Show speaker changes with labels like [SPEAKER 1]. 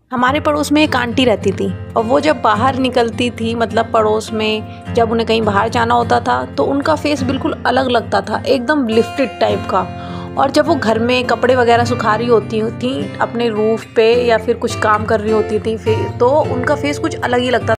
[SPEAKER 1] हमारे पड़ोस में एक आंटी रहती थी और वो जब बाहर निकलती थी, मतलब पड़ोस में जब उन्हें कहीं बाहर जाना होता था तो उनका फेस बिल्कुल अलग लगता था, एकदम लिफ्टेड टाइप का। और जब वो घर में कपड़े वगैरह सुखा रही होती थी अपने रूफ पे या फिर कुछ काम कर रही होती थी फिर तो उनका फेस कुछ अलग ही लगता था।